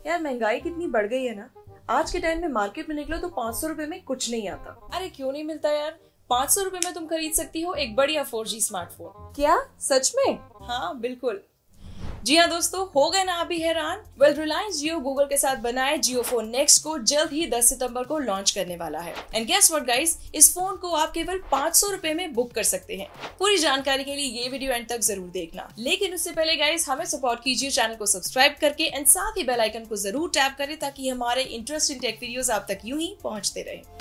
यार महंगाई कितनी बढ़ गई है ना। आज के टाइम में मार्केट में निकलो तो 500 रुपए में कुछ नहीं आता। अरे क्यों नहीं मिलता यार, 500 रुपए में तुम खरीद सकती हो एक बढ़िया 4G स्मार्टफोन। क्या सच में? हाँ बिल्कुल। जी हाँ दोस्तों, हो गए ना आप भी हैरान? वेल, रिलायंस जियो गूगल के साथ बनाए जियो फोन नेक्स्ट को जल्द ही 10 सितंबर को लॉन्च करने वाला है। एंड गेस व्हाट गाइस, इस फोन को आप केवल 500 रुपए में बुक कर सकते हैं। पूरी जानकारी के लिए ये वीडियो एंड तक जरूर देखना। लेकिन उससे पहले गाइस, हमें सपोर्ट कीजिए चैनल को सब्सक्राइब करके एंड साथ ही बेल आइकन को जरूर टैप करें ताकि हमारे इंटरेस्टिंग टेक वीडियोस आप तक यूं ही पहुंचते रहें।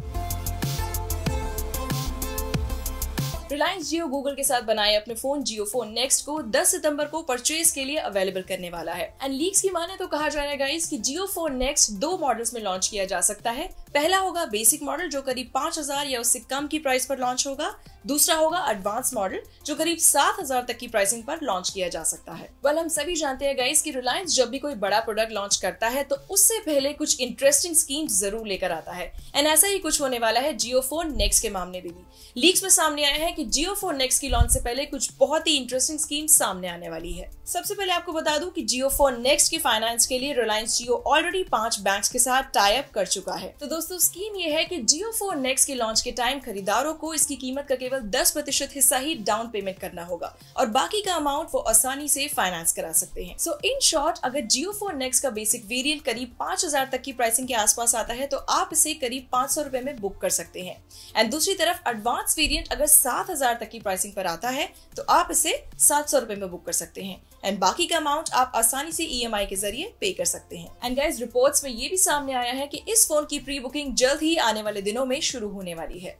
रिलायंस जियो गूगल के साथ बनाए अपने फोन जियो फोन नेक्स्ट को 10 सितंबर को परचेज के लिए अवेलेबल करने वाला है। एंड लीक्स की माने तो कहा जा रहा है गाइस कि जियो फोन नेक्स्ट 2 मॉडल्स में लॉन्च किया जा सकता है। पहला होगा बेसिक मॉडल जो करीब 5000 या उससे कम की प्राइस पर लॉन्च होगा। दूसरा होगा एडवांस मॉडल जो करीब 7000 तक की प्राइसिंग पर लॉन्च किया जा सकता है। वेल, हम सभी जानते हैं गाइस कि रिलायंस जब भी कोई बड़ा प्रोडक्ट लॉन्च करता है तो उससे पहले कुछ इंटरेस्टिंग स्कीम जरूर लेकर आता है। एंड ऐसा ही कुछ होने वाला है जियो फोन नेक्स्ट के मामले में भी। लीक्स में सामने आया है कि जियो फोन नेक्स्ट की लॉन्च से पहले कुछ बहुत ही इंटरेस्टिंग स्कीम सामने आने वाली है। सबसे पहले आपको बता दूं कि जियो फोन नेक्स्ट के फाइनेंस के लिए रिलायंस जियो ऑलरेडी 5 बैंक्स के साथ टाई अप कर चुका है। तो दोस्तों, स्कीम ये है कि जियो फोन नेक्स्ट के लॉन्च के टाइम खरीदारों को इसकी कीमत का केवल 10% हिस्सा ही डाउन पेमेंट करना होगा और बाकी का अमाउंट वो आसानी से फाइनेंस करा सकते हैं। सो इन शॉर्ट, अगर जियो फोन नेक्स्ट का बेसिक वेरिएंट करीब 5000 तक की प्राइसिंग के आसपास आता है तो आप इसे करीब 500 रुपए में बुक कर सकते हैं। एंड दूसरी तरफ एडवांस वेरिएंट अगर 7000 तक की प्राइसिंग पर आता है तो आप इसे 700 रुपए में बुक कर सकते हैं। एंड बाकी का अमाउंट आप आसानी से EMI के जरिए पे कर सकते हैं। एंड गाइस, रिपोर्ट्स में ये भी सामने आया है कि इस फोन की प्री बुकिंग जल्द ही आने वाले दिनों में शुरू होने वाली है।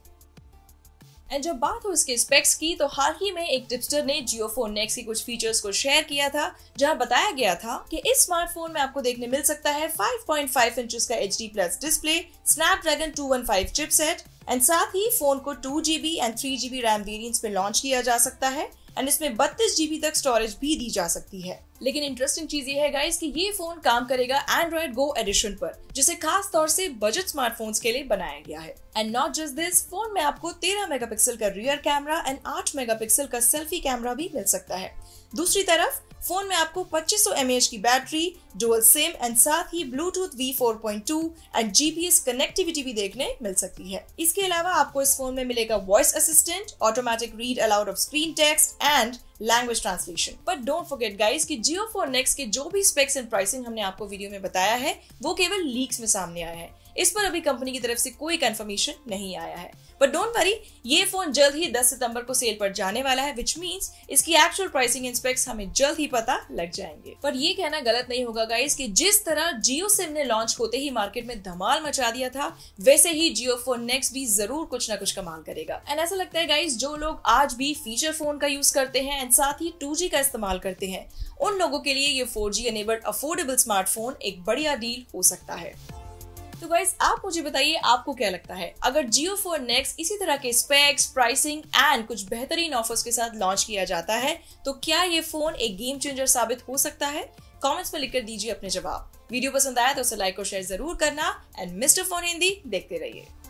एंड जब बात हो इसके स्पेक्स की तो हाल ही में एक टिप्सटर ने जियो फोन नेक्स्ट की कुछ फीचर्स को शेयर किया था जहां बताया गया था कि इस स्मार्टफोन में आपको देखने मिल सकता है 5.5 इंचेस का HD+ display, Snapdragon 215 chipset and साथ ही फोन को 2GB and 3GB RAM variants में लॉन्च किया जा सकता है। एंड इसमें 32GB तक स्टोरेज भी दी जा सकती है। लेकिन इंटरेस्टिंग चीज ये है गाइस कि ये फोन काम करेगा एंड्रॉइड गो एडिशन पर, जिसे खास तौर से बजट स्मार्टफोन्स के लिए बनाया गया है। And not just this, phone में आपको 13 मेगापिक्सल का रियर कैमरा एंड 8 मेगापिक्सल का सेल्फी कैमरा भी मिल सकता है। दूसरी तरफ फोन में आपको 2500 mAh की बैटरी, डुअल सिम एंड साथ ही Bluetooth V4.2 and GPS connectivity भी देखने मिल सकती है। इसके अलावा आपको इस फोन में मिलेगा voice assistant, automatic read aloud off screen text and language translation. But don't forget guys कि जियो फोन नेक्स्ट के जो भी स्पेक्स एंड प्राइसिंग हमने आपको वीडियो में बताया है वो केवल लीक्स में सामने आया है। इस पर अभी कंपनी की तरफ से कोई कंफर्मेशन नहीं आया है। बट डोंट वरी, ये फोन जल्द ही 10 सितंबर को सेल पर जाने वाला है, विच मींस इसकी एक्चुअल प्राइसिंग एंड स्पेक्स हमें जल्द ही पता लग जाएंगे। पर ये कहना गलत नहीं होगा गाइस कि जिस तरह जियो सिम ने लॉन्च होते ही मार्केट में धमाल मचा दिया था, वैसे ही जियो फोन नेक्स्ट भी जरूर कुछ ना कुछ कमाल करेगा। एंड ऐसा लगता है गाइस, जो लोग आज भी फीचर फोन का यूज करते हैं एंड साथ ही 2G का इस्तेमाल करते हैं, उन लोगों के लिए ये 4G एनेबल्ड अफोर्डेबल स्मार्टफोन एक बढ़िया डील हो सकता है। तो गाइस, आप मुझे बताइए आपको क्या लगता है, अगर जियो फोन नेक्स्ट इसी तरह के स्पेक्स, प्राइसिंग एंड कुछ बेहतरीन ऑफर्स के साथ लॉन्च किया जाता है तो क्या ये फोन एक गेम चेंजर साबित हो सकता है? कमेंट्स में लिखकर दीजिए अपने जवाब। वीडियो पसंद आया तो उसे लाइक और शेयर जरूर करना एंड मिस्टर फोन हिंदी देखते रहिए।